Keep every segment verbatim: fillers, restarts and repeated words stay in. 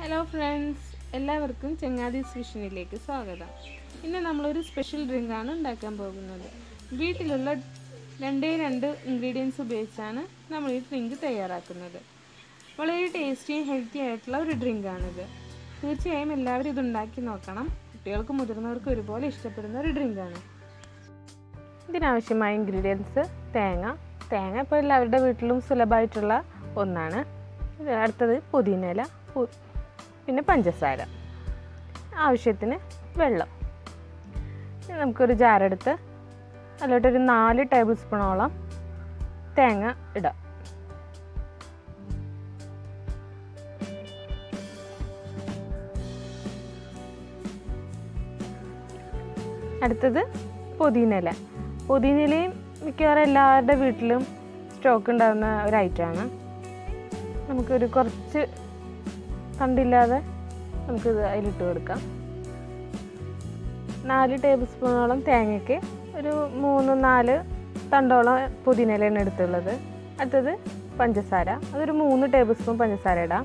Hello friends, എല്ലാവർക്കും ചങ്ങാതീസ് വിഷനിലേക്ക് സ്വാഗതം. ഇന്ന് നമ്മളൊരു സ്പെഷ്യൽ ഡ്രിങ്കാണ് ഉണ്ടാക്കാൻ പോകുന്നത്. വീട്ടിലുള്ള രണ്ടേ രണ്ട് ഇൻഗ്രീഡിയൻസ് ഉപയോഗിച്ചാണ് നമ്മൾ ഈ ഡ്രിങ്ക് തയ്യാറാക്കുന്നത്. വളരെ ടേസ്റ്റിയും ഹെൽത്തി ആയിട്ടുള്ള ഒരു ഡ്രിങ്കാണിത്. തീർച്ചയായും എല്ലാവരും ഇത് ഉണ്ടാക്കി നോക്കണം. കുട്ടികൾക്കും മുതിർന്നവർക്കും ഒരുപോലെ ഇഷ്ടപ്പെടുന്ന ഒരു ഡ്രിങ്കാണ്. ഇതിനാവശ്യമായ ഇൻഗ്രീഡിയൻസ് തേങ്ങ തേങ്ങ ഇപ്പോൾ എല്ലാവരുടെ വീട്ടിലും സുലഭമായിട്ടുള്ള ഒന്നാണ്. അടുത്തത് പുതിനയില, പിന്നെ പഞ്ചസാര, ആവശ്യത്തിന് വെള്ളം. നമുക്കൊരു ജാറെടുത്ത് അതിലോട്ടൊരു നാല് ടേബിൾ സ്പൂണോളം തേങ്ങ ഇടാം. അടുത്തത് പുതിനയില. പുതിനയിലയും മിക്കവാറും എല്ലാവരുടെ വീട്ടിലും സ്റ്റോക്ക് ഉണ്ടാകുന്ന ഒരു ഐറ്റമാണ്. നമുക്കൊരു കുറച്ച് തണ്ടില്ലാതെ നമുക്കിത് അതിലിട്ട് കൊടുക്കാം. നാല് ടേബിൾ സ്പൂണോളം തേങ്ങയ്ക്ക് ഒരു മൂന്ന് നാല് തണ്ടോളം പുതിനയിലയാണ് എടുത്തുള്ളത്. അടുത്തത് പഞ്ചസാര, അതൊരു മൂന്ന് ടേബിൾ സ്പൂൺ പഞ്ചസാര ഇടാം.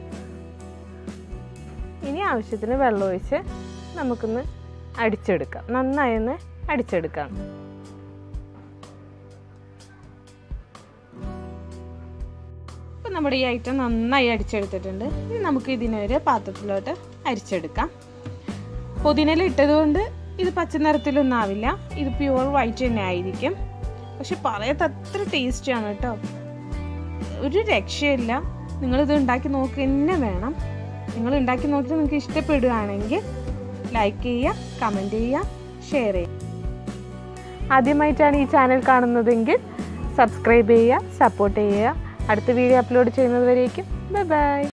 ഇനി ആവശ്യത്തിന് വെള്ളം ഒഴിച്ച് നമുക്കൊന്ന് അടിച്ചെടുക്കാം. നന്നായി ഒന്ന് അടിച്ചെടുക്കാം. ഇപ്പം നമ്മുടെ ഈ ഐറ്റം നന്നായി അടിച്ചെടുത്തിട്ടുണ്ട്. ഇനി നമുക്ക് ഇതിനൊരു പാത്രത്തിലോട്ട് അരിച്ചെടുക്കാം. പുതിനയില ഇട്ടതുകൊണ്ട് ഇത് പച്ച നിറത്തിലൊന്നും ആവില്ല, ഇത് പ്യുവർ വൈറ്റ് തന്നെ ആയിരിക്കും. പക്ഷെ പറയത്തത്ര ടേസ്റ്റിയാണ് കേട്ടോ, ഒരു രക്ഷയില്ല. നിങ്ങളിത് ഉണ്ടാക്കി നോക്കുക തന്നെ വേണം. നിങ്ങൾ ഉണ്ടാക്കി നോക്കി നിങ്ങൾക്ക് ഇഷ്ടപ്പെടുകയാണെങ്കിൽ ലൈക്ക് ചെയ്യുക, കമൻറ്റ് ചെയ്യുക, ഷെയർ ചെയ്യുക. ആദ്യമായിട്ടാണ് ഈ ചാനൽ കാണുന്നതെങ്കിൽ സബ്സ്ക്രൈബ് ചെയ്യുക, സപ്പോർട്ട് ചെയ്യുക. അടുത്ത വീഡിയോ അപ്ലോഡ് ചെയ്യുന്നത് വരേക്കും ബൈ ബൈ.